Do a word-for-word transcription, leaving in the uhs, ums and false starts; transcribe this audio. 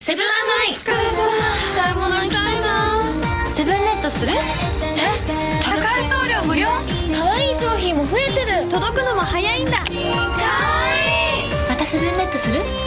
セブンアイ。疲れた。買い物行きたいな。セブンネットする？え？高い送料無料？可愛い商品も増えてる。届くのも早いんだ。かわいい。またセブンネットする？